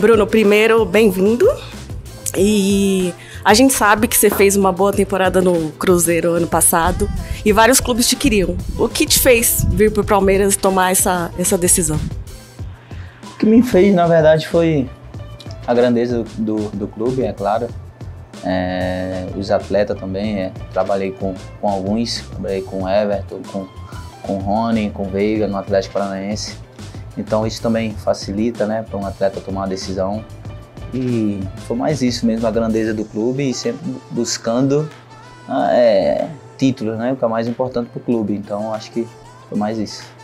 Bruno, primeiro, bem-vindo. E a gente sabe que você fez uma boa temporada no Cruzeiro ano passado e vários clubes te queriam. O que te fez vir para o Palmeiras tomar essa decisão? O que me fez, na verdade, foi a grandeza do clube, é claro. Os atletas também, trabalhei com alguns, trabalhei com o Everton, com o Rony, com o Veiga no Atlético Paranaense. Então isso também facilita, né, para um atleta tomar uma decisão. E foi mais isso mesmo, a grandeza do clube e sempre buscando títulos, né, o que é mais importante para o clube. Então acho que foi mais isso.